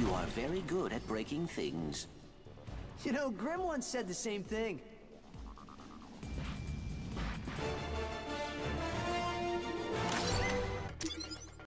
You are very good at breaking things. You know, Grim once said the same thing.